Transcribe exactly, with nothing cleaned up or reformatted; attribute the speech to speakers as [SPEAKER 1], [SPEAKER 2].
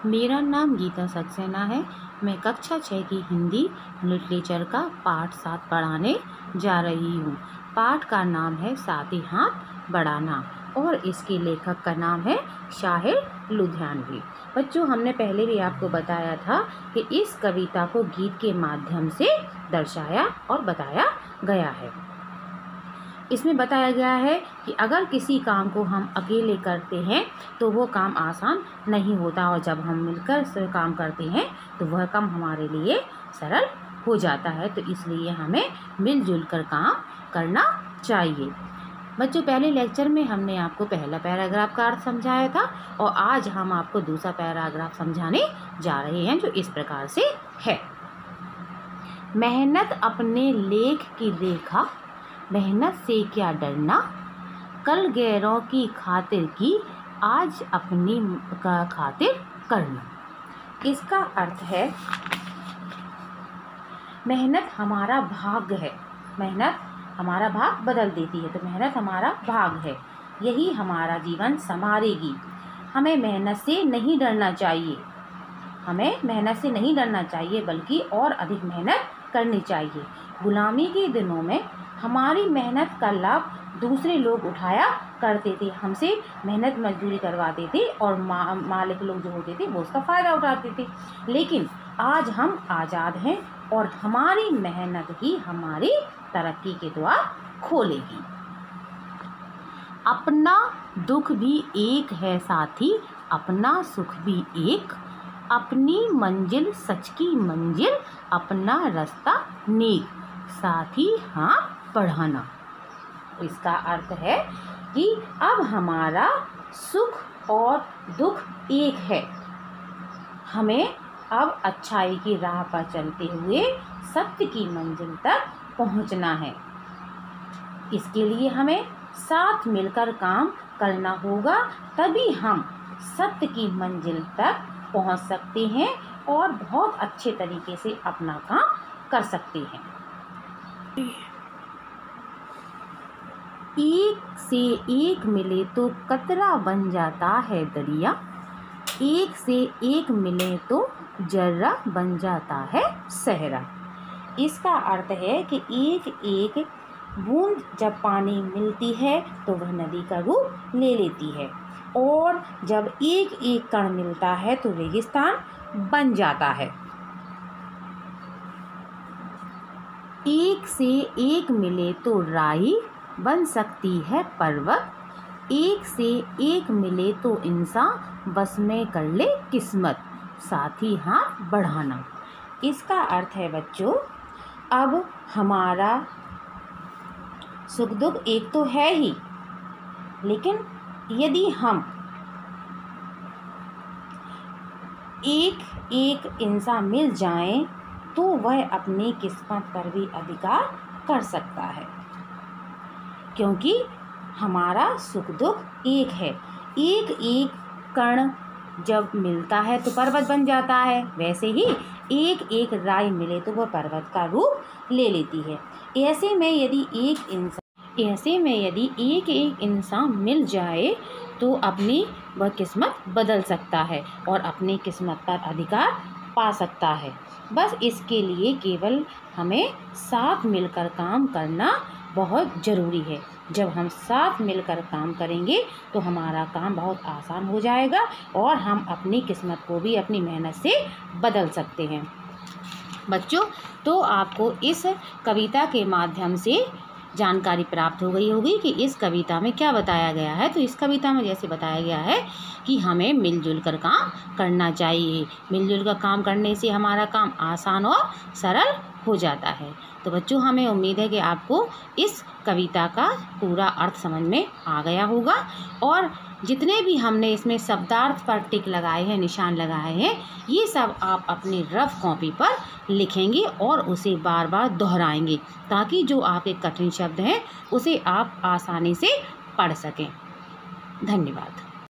[SPEAKER 1] मेरा नाम गीता सक्सेना है। मैं कक्षा छः की हिंदी लिटरेचर का पाठ सात पढ़ाने जा रही हूँ। पाठ का नाम है सात हाथ बढ़ाना और इसके लेखक का नाम है शाहिर लुधियानवी। बच्चों, हमने पहले भी आपको बताया था कि इस कविता को गीत के माध्यम से दर्शाया और बताया गया है। इसमें बताया गया है कि अगर किसी काम को हम अकेले करते हैं तो वो काम आसान नहीं होता, और जब हम मिलकर से काम करते हैं तो वह काम हमारे लिए सरल हो जाता है। तो इसलिए हमें मिलजुल कर काम करना चाहिए। बच्चों, पहले लेक्चर में हमने आपको पहला पैराग्राफ का अर्थ समझाया था और आज हम आपको दूसरा पैराग्राफ समझाने जा रहे हैं, जो इस प्रकार से है। मेहनत अपने लेख की रेखा, मेहनत से क्या डरना, कल गैरों की खातिर की, आज अपनी का खातिर करना। इसका अर्थ है मेहनत हमारा भाग्य है। मेहनत हमारा भाग बदल देती है, तो मेहनत हमारा भाग है, यही हमारा जीवन संवारेगी। हमें मेहनत से नहीं डरना चाहिए, हमें मेहनत से नहीं डरना चाहिए बल्कि और अधिक मेहनत करनी चाहिए। गुलामी के दिनों में हमारी मेहनत का लाभ दूसरे लोग उठाया करते थे, हमसे मेहनत मजदूरी करवाते थे और मा, मालिक लोग जो होते थे वो उसका फ़ायदा उठाते थे। लेकिन आज हम आज़ाद हैं और हमारी मेहनत ही हमारी तरक्की के द्वार खोलेगी। अपना दुख भी एक है साथी, अपना सुख भी एक, अपनी मंजिल सच की मंजिल, अपना रास्ता नेक, साथी हाथ बढ़ाना। इसका अर्थ है कि अब हमारा सुख और दुख एक है। हमें अब अच्छाई की राह पर चलते हुए सत्य की मंजिल तक पहुंचना है। इसके लिए हमें साथ मिलकर काम करना होगा, तभी हम सत्य की मंजिल तक पहुंच सकते हैं और बहुत अच्छे तरीके से अपना काम कर सकते हैं। एक से एक मिले तो कतरा बन जाता है दरिया, एक से एक मिले तो जर्रा बन जाता है सहरा। इसका अर्थ है कि एक एक बूंद जब पानी मिलती है तो वह नदी का रूप ले लेती है, और जब एक एक कण मिलता है तो रेगिस्तान बन जाता है। एक से एक मिले तो राई बन सकती है पर्वत, एक से एक मिले तो इंसान बस में कर ले किस्मत, साथी हाथ बढ़ाना। इसका अर्थ है बच्चों, अब हमारा सुख दुख एक तो है ही, लेकिन यदि हम एक एक इंसान मिल जाएं तो वह अपनी किस्मत पर भी अधिकार कर सकता है, क्योंकि हमारा सुख दुख एक है। एक एक कण जब मिलता है तो पर्वत बन जाता है, वैसे ही एक एक राई मिले तो वह पर्वत का रूप ले लेती है। ऐसे में यदि एक इंसान ऐसे में यदि एक एक इंसान मिल जाए तो अपनी वह किस्मत बदल सकता है और अपनी किस्मत पर अधिकार पा सकता है। बस इसके लिए केवल हमें साथ मिलकर काम करना बहुत ज़रूरी है। जब हम साथ मिलकर काम करेंगे तो हमारा काम बहुत आसान हो जाएगा और हम अपनी किस्मत को भी अपनी मेहनत से बदल सकते हैं। बच्चों, तो आपको इस कविता के माध्यम से जानकारी प्राप्त हो गई होगी कि इस कविता में क्या बताया गया है। तो इस कविता में जैसे बताया गया है कि हमें मिलजुल कर काम करना चाहिए। मिलजुल कर काम करने से हमारा काम आसान और सरल हो जाता है। तो बच्चों, हमें उम्मीद है कि आपको इस कविता का पूरा अर्थ समझ में आ गया होगा, और जितने भी हमने इसमें शब्दार्थ पर टिक लगाए हैं, निशान लगाए हैं, ये सब आप अपनी रफ कॉपी पर लिखेंगे और उसे बार बार दोहराएंगे, ताकि जो आपके कठिन शब्द हैं उसे आप आसानी से पढ़ सकें। धन्यवाद।